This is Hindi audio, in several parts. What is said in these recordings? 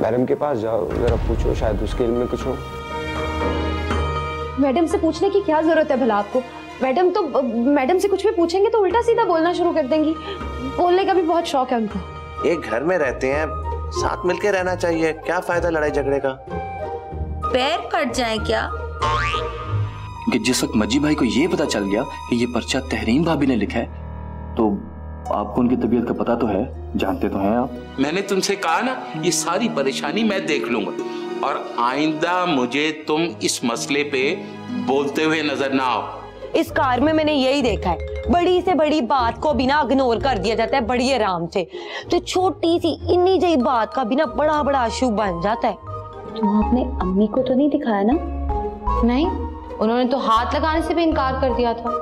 मैडम के पास जाओ, जरा पूछो, शायद उसके इल्म में कुछ हो। मैडम से पूछने की क्या जरूरत है भला आपको? मैडम से कुछ भी पूछेंगे तो उल्टा सीधा बोलना शुरू कर देंगी। बोलने का भी बहुत शौक है उनको। एक घर में रहते हैं, साथ मिलके रहना चाहिए, क्या फायदा लड़ाई झगड़े का? पैर फट जाए क्या? कि जिस वक्त मजी भाई को ये पता चल गया कि ये पर्चा तहरीन भाभी ने लिखा है, तो आपको उनकी तबीयत का पता तो है, जानते तो हैं आप। मैंने तुमसे कहा ना, ये सारी परेशानी मैं देख लूंगा, और आइंदा मुझे तुम इस मसले पे बोलते हुए नजर ना आओ। इस कार में मैंने यही देखा है, बड़ी से बड़ी बात को बिना इग्नोर कर दिया जाता है बड़ी आराम से, तो छोटी सी इन्नी जही बात का बिना बड़ा बड़ा अशुभ बन जाता है। तुम आपने अम्मी को तो नहीं दिखाया ना? नहीं, उन्होंने तो हाथ लगाने से भी इनकार कर दिया था।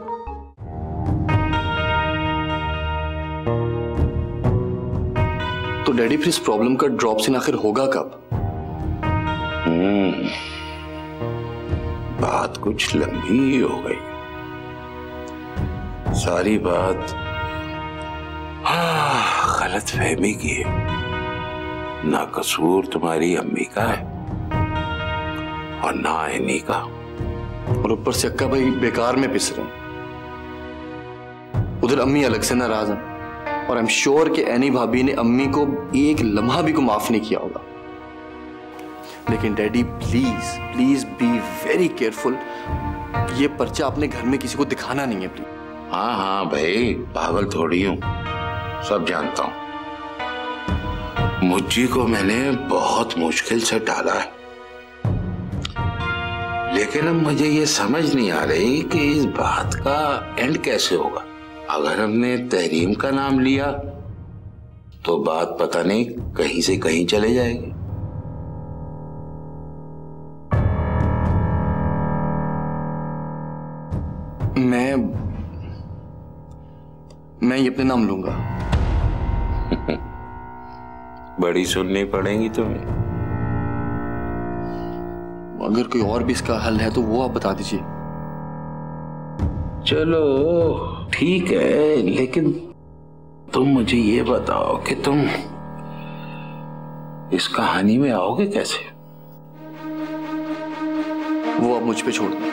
तो डैडी फिर इस प्रॉब्लम का ड्रॉप सीन आखिर होगा कब? बात कुछ लंबी हो गई, सारी बात गलत फहमी की है। ना कसूर तुम्हारी अम्मी का है और ना इन्हीं का, और ऊपर से अक्का भाई बेकार में पिस रहे हैं। उधर अम्मी अलग से नाराज हैं, और आई एम श्योर कि एनी भाभी ने अम्मी को एक लम्हा भी को माफ नहीं किया होगा। लेकिन daddy please please be very careful, ये पर्चा अपने घर में किसी को दिखाना नहीं है प्लीज। हाँ भाई, पागल थोड़ी हूं, सब जानता हूं। मुझी को मैंने बहुत मुश्किल से टाला है, लेकिन अब मुझे ये समझ नहीं आ रही कि इस बात का एंड कैसे होगा। अगर हमने तहरीम का नाम लिया तो बात पता नहीं कहीं से कहीं चले जाएगी। मैं ये अपने नाम लूंगा। बड़ी सुननी पड़ेगी तुम्हें। अगर कोई और भी इसका हल है तो वो आप बता दीजिए। चलो ठीक है, लेकिन तुम मुझे ये बताओ कि तुम इस कहानी में आओगे कैसे? वो आप मुझ पे छोड़ दें।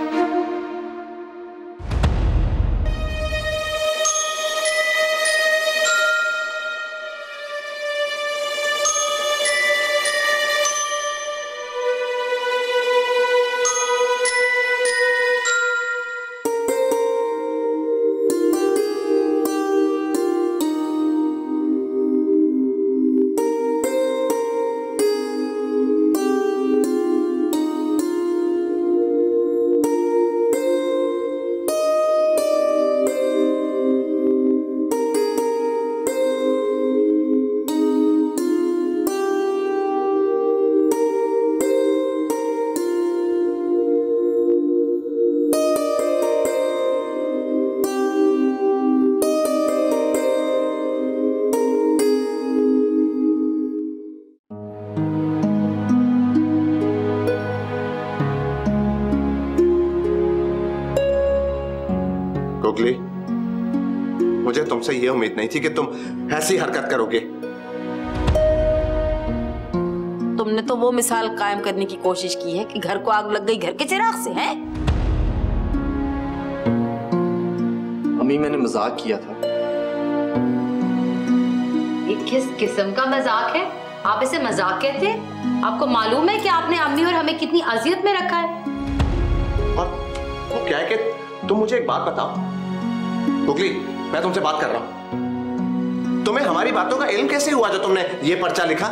मुझे तुमसे यह उम्मीद नहीं थी कि तुम ऐसी हरकत करोगे। तुमने तो वो मिसाल कायम करने की कोशिश की है कि घर को आग लग गई घर के चिराग से, है? अम्मी मैंने मजाक किया था। ये किस किस्म का मजाक है? आप इसे मजाक कहते हैं? आपको मालूम है कि आपने अम्मी और हमें कितनी अजियत में रखा है? और वो क्या है कि तुम मुझे एक बात बताओ गुगली, मैं तुमसे बात कर रहा हूं, तुम्हें हमारी बातों का इल्म कैसे हुआ जो तुमने ये पर्चा लिखा?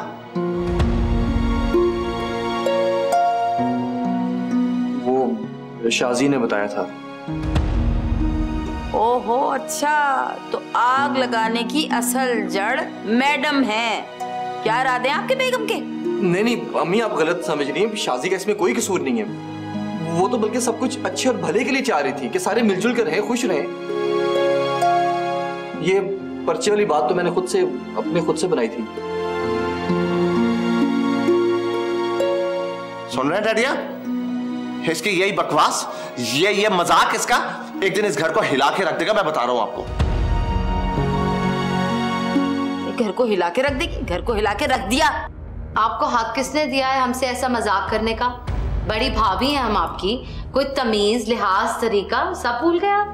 वो शाजी ने बताया था। ओहो अच्छा, तो आग लगाने की असल जड़ मैडम है। क्या इरादे हैं आपके बेगम के? नहीं अम्मी, आप गलत समझ रही हैं। शाजी का इसमें कोई कसूर नहीं है। वो तो बल्कि सब कुछ अच्छे और भले के लिए चाह रही थी कि सारे मिलजुल कर रहें, खुश रहें। ये पर्चे वाली बात तो मैंने खुद से बनाई थी। सुन रहे हैं डैडिया, इसकी यही बकवास, ये मजाक इसका एक दिन इस घर को हिला के रख देगा, मैं बता रहा हूं आपको। घर को हिला के रख देगी? घर को हिला के रख दिया आपको हक किसने दिया है हमसे ऐसा मजाक करने का? बड़ी भाभी हैं हम आपकी, कोई तमीज लिहाज तरीका सब भूल गए आप?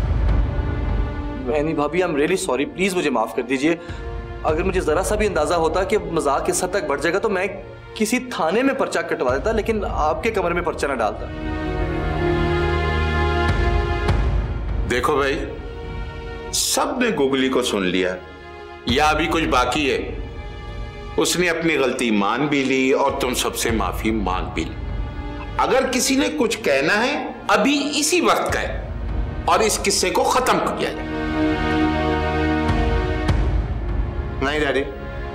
नहीं भाभी, I am really sorry, please मुझे माफ कर दीजिए। अगर मुझे जरा सा भी अंदाजा होता कि मजाक इस हद तक बढ़ जाएगा तो मैं किसी थाने में पर्चा कटवा देता, लेकिन आपके कमरे में पर्चा न डालता। देखो भाई, सबने गुगली को सुन लिया, या अभी कुछ बाकी है? उसने अपनी गलती मान भी ली और तुम सबसे माफी मांग भी ली। अगर किसी ने कुछ कहना है अभी इसी वक्त कहे और इस किस्से को खत्म किया जाए। नहीं डैडी,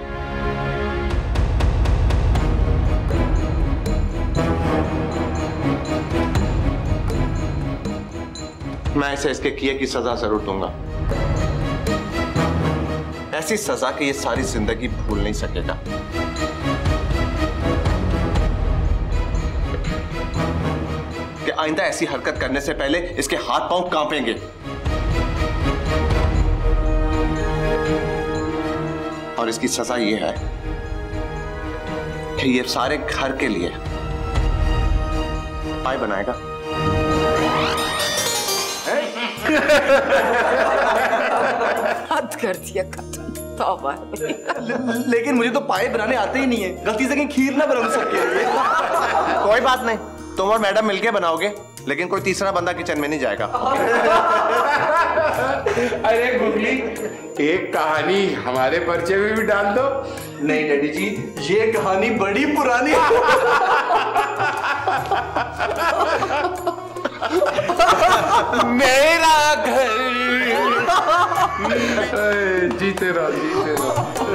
मैं इसे इसके किए की सजा जरूर दूंगा। ऐसी सजा कि ये सारी जिंदगी भूल नहीं सकेगा। कि आइंदा ऐसी हरकत करने से पहले इसके हाथ पांव कांपेंगे। और इसकी सजा ये है कि ये सारे घर के लिए पाई बनाएगा। हद कर दिया खत्म। तौबा। लेकिन मुझे तो पाए बनाने आते ही नहीं है, गलती से कहीं खीर ना बना सके। कोई बात नहीं, तुम और मैडम मिलके बनाओगे, लेकिन कोई तीसरा बंदा किचन में नहीं जाएगा। अरे गुगली, एक कहानी हमारे पर्चे में भी डाल दो। नहीं डैडी जी, ये कहानी बड़ी पुरानी है। मेरा घर। जीते रहो, जीते रहो।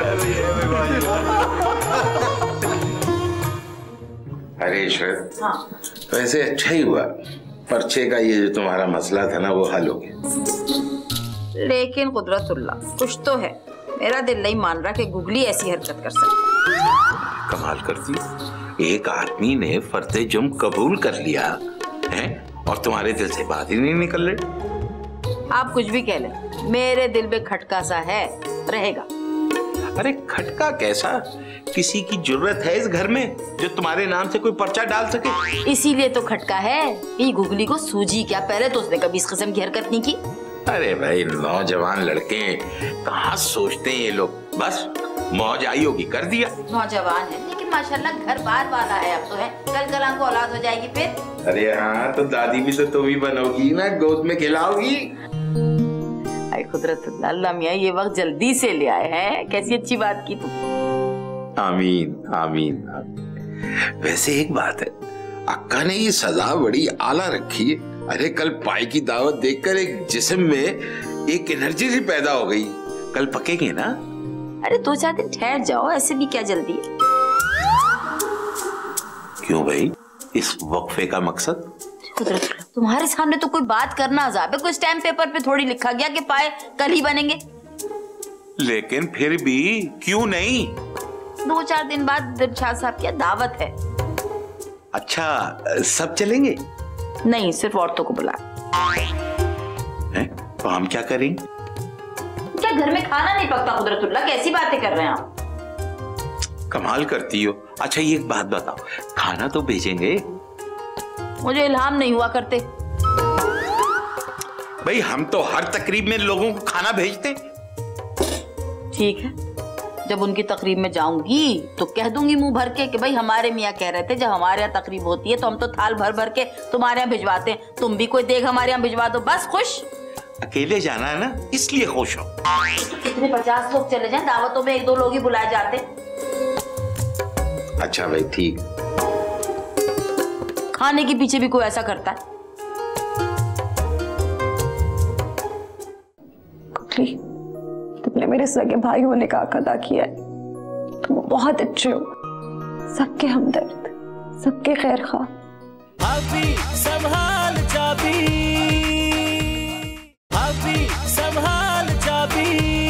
अरे ईश्वर, वैसे अच्छा ही हुआ, पर्चे का ये जो तुम्हारा मसला था ना वो हल हो गया। लेकिन कुदरतुल्लाह, कुछ तो है, मेरा दिल नहीं मान रहा कि गुगली ऐसी हरकत कर सकती। कमाल करती, एक आदमी ने फर्ज़े जुर्म कबूल कर लिया है और तुम्हारे दिल से बात ही नहीं निकल रही। आप कुछ भी कह लें, मेरे दिल में खटका सा है, रहेगा। अरे खटका कैसा? किसी की जरूरत है इस घर में जो तुम्हारे नाम से कोई पर्चा डाल सके? इसीलिए तो खटका है। ये गुगली को सूझी क्या? पहले तो उसने कभी इस किस्म की हरकत नहीं की। अरे भाई, नौजवान लड़के कहाँ सोचते हैं ये लोग, बस मौज आई होगी कर दिया। नौजवान है लेकिन माशाल्लाह घर बार वाला है, अब तो है, कल कल को औलाद हो जाएगी फिर। अरे हाँ, तो दादी भी तो तुम ही बनोगी ना, गोद में खिलाओगी। कुदरत अल्लाह मियां ये वक्त जल्दी से ले आए हैं, कैसी अच्छी बात की तुम। आमीन आमीन आमीन। वैसे एक बात है, अक्का ने ये सजा बड़ी आला रखी है। अरे कल पाई की दावत देखकर एक जिस्म में एक एनर्जी सी पैदा हो गई, कल पकेंगे ना। अरे 2-4 दिन ठहर जाओ, ऐसे भी क्या जल्दी है? क्यों भाई, इस वक्फे का मकसद? तुम्हारे सामने तो कोई बात करना अजाब है, कोई स्टैम्प पेपर पे थोड़ी लिखा गया कि पाए कल ही बनेंगे। लेकिन फिर भी क्यों नहीं? 2-4 दिन बाद इरशाद साहब की दावत है। अच्छा, सब चलेंगे? नहीं, सिर्फ औरतों को बुला। तो हम क्या करेंगे? क्या घर में खाना नहीं पकता? कुदरतुल्लाह, कैसी बातें कर रहे हैं आप? कमाल करती हो। अच्छा ये एक बात बताओ, खाना तो भेजेंगे? मुझे इल्हाम नहीं हुआ करते। भाई हम तो हर तकरीब में लोगों को खाना भेजते। ठीक है, जब उनकी तकरीब में जाऊंगी तो कह दूंगी मुंह भर के कि भाई हमारे मियाँ कह रहे थे जब हमारे यहाँ तकरीब होती है तो हम तो थाल भर भर के तुम्हारे यहाँ भिजवाते हैं, तुम भी कोई देख हमारे यहाँ भिजवा दो, बस खुश। अकेले जाना है ना, इसलिए खुश हो। कितने 50 लोग चले जाएं, दावतों में 1-2 लोग ही बुलाए जाते। अच्छा भाई ठीक। खाने के पीछे भी कोई ऐसा करता है? तुमने मेरे सगे भाई होने का हक अदा किया है। तुम बहुत अच्छे हो, सबके हमदर्द, सबके खैर खा। भाभी संभाल चाबी, भाभी संभाल चाबी।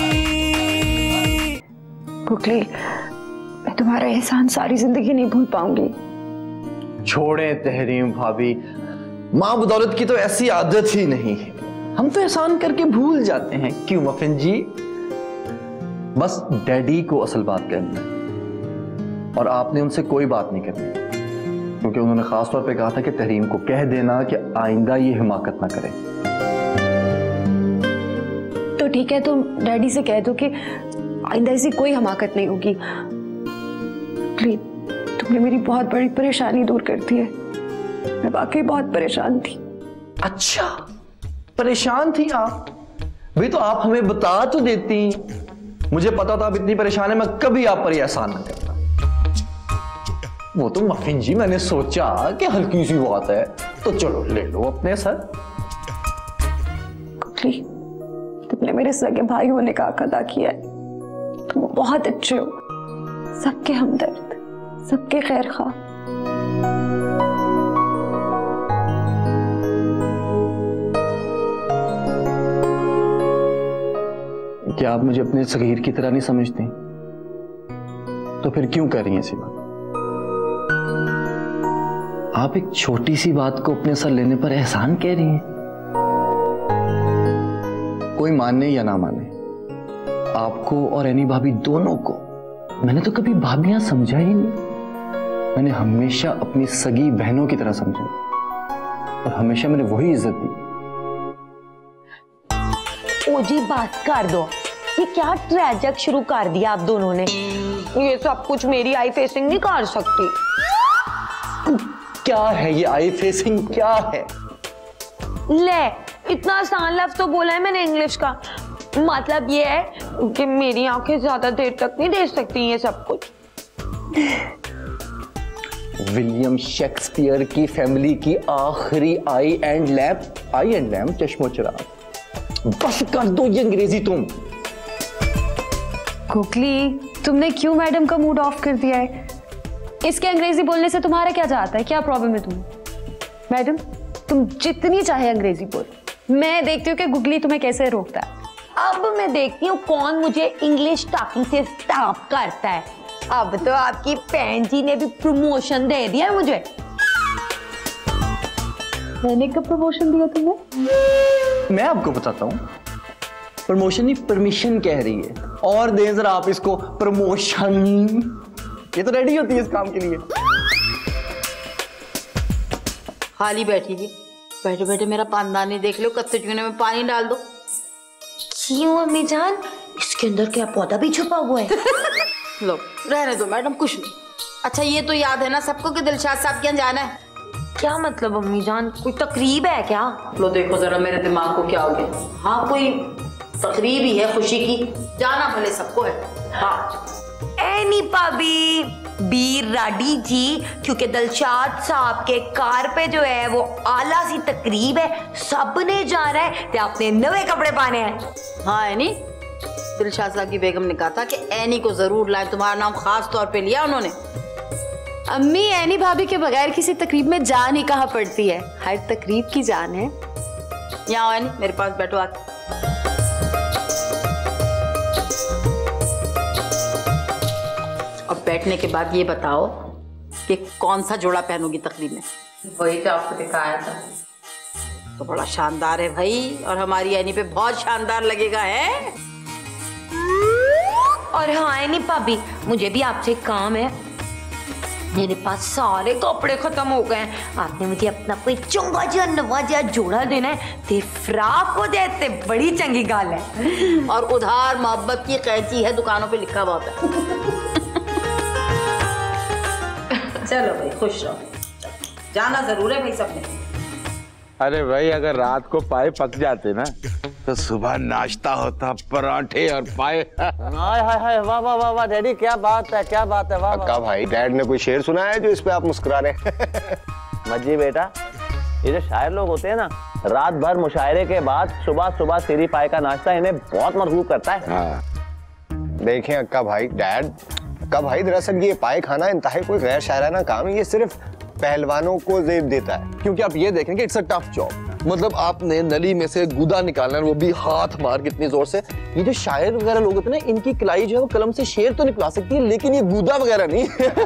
गुगली, मैं तुम्हारा एहसान सारी जिंदगी नहीं भूल पाऊंगी। छोड़े तहरीम भाभी, माँ बदौलत की तो ऐसी आदत ही नहीं है, हम तो एहसान करके भूल जाते हैं। क्यों मफिन जी? बस डैडी को असल बात करना है। और आपने उनसे कोई बात नहीं करनी, क्योंकि उन्होंने खास तौर पे कहा था कि तहरीम को कह देना कि आइंदा ये हिमाकत ना करे। तो ठीक है, तुम डैडी से कह दो कि आइंदा ऐसी कोई हमाकत नहीं होगी। प्लीज, तुमने मेरी बहुत बड़ी परेशानी दूर कर दी है। मैं वाकई बहुत परेशान थी। अच्छा, परेशान थी आप? भाई तो आप हमें बता तो देती, मुझे पता था आप इतनी परेशान है, मैं कभी आप पर एहसान न करता। वो तो मफिन जी, मैंने सोचा कि हल्की सी बात है तो चलो ले लो अपने सर। तुमने मेरे सगे भाई होने का हक अदा किया है। तुम बहुत अच्छे हो, सबके हमदर्द, सबके खैर खा। क्या आप मुझे अपने सगीर की तरह नहीं समझती? तो फिर क्यों कर रही हैं ऐसी बात? आप एक छोटी सी बात को अपने सर लेने पर एहसान कह रही हैं। कोई माने या ना माने, आपको और एनी भाभी दोनों को मैंने तो कभी भाभियां समझा ही नहीं। मैंने हमेशा अपनी सगी बहनों की तरह समझा और हमेशा मैंने वही इज्जत दी। ओ जी बात कर दो, ये क्या ट्रेजक शुरू कर दिया आप दोनों ने। ये सब कुछ मेरी आई फेसिंग नहीं कर सकती। क्या है ये आई फेसिंग, क्या है? ले, इतना आसान लफ्ज तो बोला है मैंने इंग्लिश का। मतलब ये है कि मेरी आंखें ज्यादा देर तक नहीं देख सकती ये सब कुछ। विलियम शेक्सपियर की फैमिली की आखिरी आई एंड लैम्प चश्मोचराग। बस कर दो ये अंग्रेजी तुम। गुगली, तुमने क्यों मैडम का मूड ऑफ कर दिया है? इसके अंग्रेजी बोलने से तुम्हारा क्या चाहता है? क्या प्रॉब्लम है तुम्हें? मैडम, तुम जितनी चाहे अंग्रेजी बोलो, मैं देखती हूँ कि गुगली तुम्हें कैसे रोकता है। अब मैं देखती हूँ कौन मुझे इंग्लिश टॉकिंग से स्टॉप करता है। अब तो आपकी बहन जी ने भी प्रमोशन दे दिया है मुझे। मैंने कब प्रमोशन दिया तुम्हें? मैं आपको बताता हूँ, प्रमोशन नहीं परमिशन कह रही है। और दें जरा आप इसको प्रमोशन। ये तो रेडी होती है इस काम के लिए। खाली बैठी थी, बैठे बैठे मेरा पानदानी देख लो, कत्ते चूने में पानी डाल दो। क्यों अम्मी जान, इसके अंदर क्या पौधा भी छुपा हुआ है? लो रहने दो मैडम, कुछ नहीं। अच्छा ये तो याद है ना सबको कि दिलशाद साहब के यहाँ जाना है। क्या मतलब अम्मी जान, कोई तकरीब है क्या? लो देखो जरा मेरे दिमाग को क्या हो गया। हाँ कोई तकरीब ही है खुशी की, जाना भले सबको है। हाँ एनी भाभी बीर राडी जी, क्योंकि दिलशाद साहब के कार पे जो है वो आला सी तकरीब है, सबने जाना है ते आपने नए कपड़े पाने हैं। हाँ एनी, दिलशाद साहब की बेगम ने कहा था कि एनी को जरूर लाए, तुम्हारा नाम खास तौर पे लिया उन्होंने। अम्मी, एनी भाभी के बगैर किसी तकरीब में जान ही कहाँ पड़ती है, हर तकरीब की जान है। यहाँ आओ एनी, मेरे पास बैठो आके। अब बैठने के बाद ये बताओ कि कौन सा जोड़ा पहनोगी तकरीब में? वही तो आपको दिखाया था, तो बड़ा शानदार है भाई, और हमारी एनी पे बहुत शानदार लगेगा है। और हाँ एनी भाभी, मुझे भी आपसे काम है। मेरे पास सारे कपड़े खत्म हो गए हैं, आपने मुझे अपना कोई चंगा जा नवा जा जोड़ा देना है, ते फ्राक हो जाते बड़ी चंगी गाल है। और उधार मोहब्बत की कैची है, दुकानों पे लिखा हुआ होता है। चलो भाई खुश रहो, जाना जरूर है भाई सबने। अरे भाई अगर रात को पाए पक जाते ना तो सुबह नाश्ता होता पराठे और पाए। हाय हाय हाय, वाह वाह वाह वाह डैडी, क्या बात है, क्या बात है, वाह अक्का भाई, डैड ने कोई शेर सुना है जो इस पे आप मुस्कुरा रहे हैं? मजी बेटा, ये जो शायर लोग होते हैं ना, रात भर मुशायरे के बाद सुबह सुबह सीरी पाए का नाश्ता इन्हें बहुत मरगूब करता है। हाँ। देखें अक्का भाई, अक्का भाई दरअसल ये पाए खाना इंतहाई कोई गैर शायराना काम है, ये सिर्फ पहलवानों को जेब देता है। क्योंकि आप ये देखेंगे इट्स अ टफ जॉब, मतलब आपने नली में से गुदा निकालना है, वो भी हाथ मार के इतनी जोर से। ये जो शायर वगैरह लोग होते हैं ना, इनकी कलाई जो है वो कलम से शेर तो निकला सकती है, लेकिन ये गुदा वगैरह नहीं।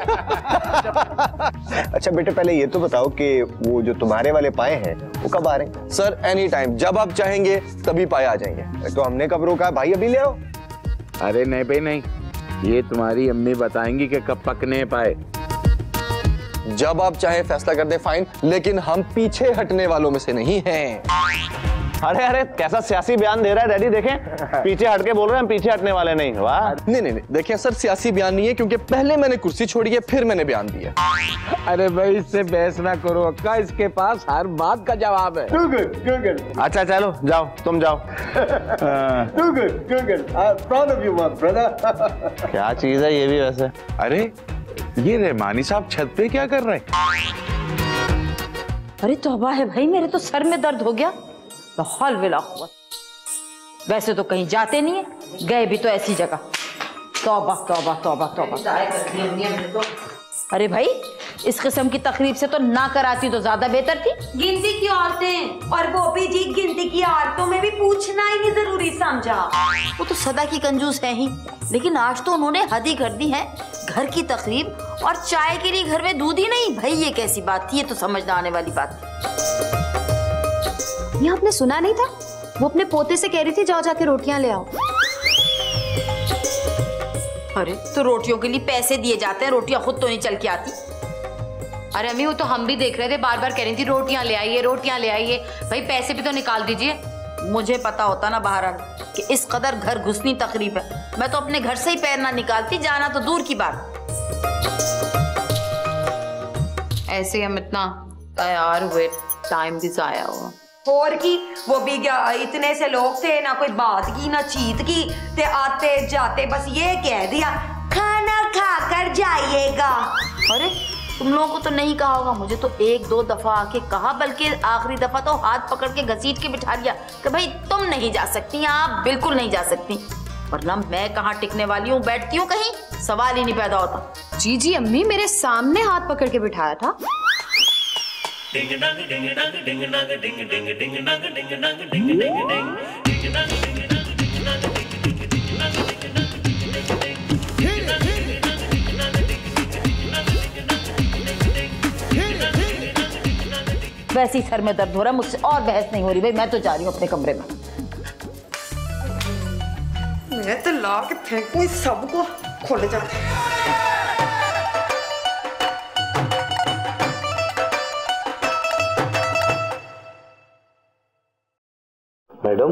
अच्छा बेटे, पहले ये तो बताओ कि वो जो तुम्हारे वाले पाए हैं वो कब आ रहे हैं? सर एनी टाइम, जब आप चाहेंगे तभी पाए आ जाएंगे। तो हमने कब रोका भाई, अभी ले आओ। अरे नहीं भाई नहीं, ये तुम्हारी अम्मी बताएंगी कि कब पकने पाए। जब आप चाहे फैसला कर दे फाइन, लेकिन हम पीछे हटने वालों में से नहीं हैं। अरे अरे कैसा सियासी बयान दे रहा है डैडी, देखें पीछे हट के बोल रहे हैं, हम पीछे हटने वाले नहीं। वाह। नहीं, देखिए सर, सियासी बयान नहीं है, क्योंकि पहले मैंने कुर्सी छोड़ी है, फिर मैंने बयान दिया। अरे भाई इससे बहस ना करो अक्का, इसके पास हर बात का जवाब है। गुड। अच्छा चलो जाओ, तुम जाओ। Good. Proud of you my brother. क्या चीज है ये भी वैसे। अरे ये रहमानी साहब छत पे क्या कर रहे हैं? अरे तौबा है भाई, मेरे तो सर में दर्द हो गया। बहुत विला हुआ। वैसे तो कहीं जाते नहीं है, गए भी तो ऐसी जगह। तौबा तौबा तौबा तौबा। अरे भाई इस किस्म की तकरीब से तो ना कराती तो ज्यादा बेहतर थी। गिनती की औरतें, और वो भी जी गिनती की औरतों में भी पूछना ही नहीं जरूरी समझा। वो तो सदा की कंजूस है ही, लेकिन आज तो उन्होंने हद ही कर दी है। घर की तकरीब और चाय के लिए घर में दूध ही नहीं। भाई ये कैसी बात थी, ये तो समझ ना आने वाली बात थी। ये आपने सुना नहीं था? वो अपने पोते से कह रही थी जाओ जाके रोटियां ले आओ। अरे तो रोटियों के लिए पैसे दिए जाते हैं, रोटियां खुद तो नहीं चल के आती। अरे अम्मी वो तो हम भी देख रहे थे, बार बार कह रही थी रोटियां ले आइए रोटियां ले आइए। भाई पैसे भी तो निकाल दीजिए। मुझे पता होता ना बाहर कि इस कदर घर घुसनी तकरीब है, मैं तो अपने घर से ही पैर ना निकालती, जाना तो दूर की बात। ऐसे हम इतना तैयार हुए, टाइम भी जाया हुआ। और की वो भी इतने से लोग थे, ना कोई बात की ना चीत की, ते आते जाते बस ये कह दिया खाना खा कर जाइएगा। अरे तुम लोगों को तो नहीं कहा होगा, मुझे तो एक दो दफा आके कहा, बल्कि आखिरी दफा तो हाथ पकड़ के घसीट के बिठा दिया कि भाई तुम नहीं जा सकती, आप बिल्कुल नहीं जा सकती। वरना मैं कहाँ टिकने वाली हूँ, बैठती हूँ कहीं, सवाल ही नहीं पैदा होता। जी अम्मी मेरे सामने हाथ पकड़ के बिठाया था। वैसे ही सर में दर्द हो रहा है, मुझसे और बहस नहीं हो रही। भाई मैं तो जा रही हूँ अपने कमरे में। मैं तो ला के फेंकूं सबको, खोले जाते। मैडम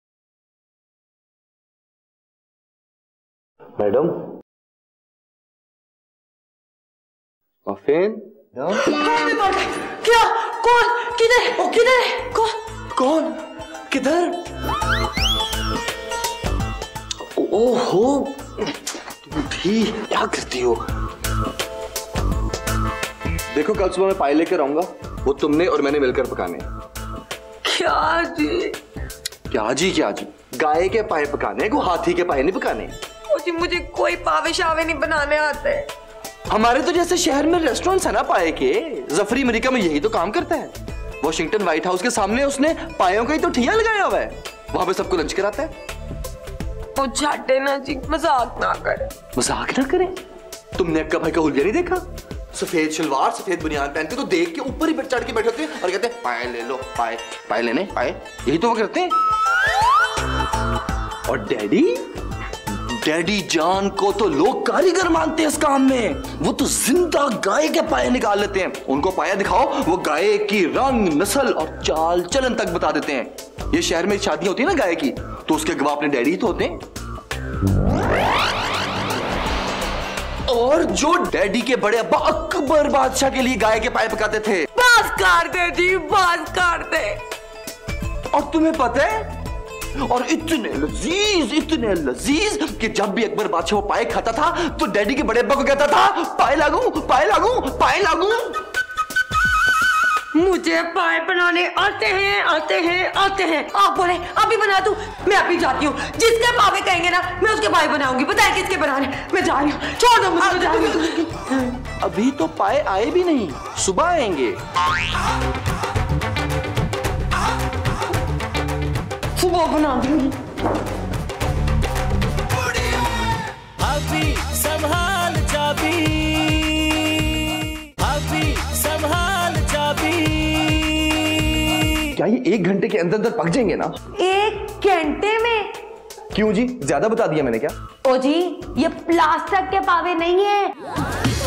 मफिन क्या? कौन? किधर? किधर है? कौन? किधर? ओहो तुम भी क्या करती हो? देखो कल सुबह मैं पाए लेकर आऊंगा, वो तुमने और मैंने मिलकर पकाने। क्या जी? क्या जी? गाय के पाए पकाने को, हाथी के पाए नहीं पकाने। जी मुझे कोई पावे शावे नहीं बनाने आते। हमारे तो जैसे शहर में रेस्टोरेंट्स है ना पाए के, जफरी अमेरिका में यही तो काम करता है। वॉशिंगटन व्हाइट हाउस के सामने उसने पायों का ही तो ठिया लगाया हुआ है, वहां पे सबको लंच कराता है। वो छाटे ना जी, मजाक ना करें। तुमने अक्का भाई का हुलिया नहीं देखा? सफेद शलवार सफेद बुनियान पहन के तो देख के ऊपर ही चढ़ के बैठे होते हैं और कहते हैं पाए ले लो, पाए लेने पाए, यही तो वो करते हैं। और डैडी जान को तो लोग कारीगर मानते हैं इस काम में। वो तो जिंदा गाय के पाए निकाल लेते हैं। उनको पाया दिखाओ, वो गाय की रंग, नस्ल और चाल चलन तक बता देते हैं। ये शहर में शादियां होती है ना गाय की, तो उसके गवाह अपने डैडी ही तो होते हैं। और जो डैडी के बड़े अब्बा अकबर बादशाह के लिए गाय के पाए पकाते थे। बात कर दे जी, बात कर दे। और तुम्हें पता है, और इतने लजीज कि जब भी अकबर बादशाह वो पाए खाता था तो डैडी के बड़े अब्बा को कहता था पाए लागू। मुझे पाए बनाने आते हैं। आप बोले अभी बना दूं? मैं अभी जाती हूँ, जिसके पावे कहेंगे ना मैं उसके पाए बनाऊंगी। बताए किसके बनाने? मैं जा रही हूँ, छोड़ दो मुझे, जा रही हूँ। अभी तो पाए आए भी नहीं, सुबह आएंगे। सुबह बना दूंगी। भाभी संभाल चाबी, भाभी संभाल चाबी। क्या ये 1 घंटे के अंदर पक जाएंगे ना? 1 घंटे में? क्यों जी, ज्यादा बता दिया मैंने क्या? ओ जी, ये प्लास्टिक के पावे नहीं है,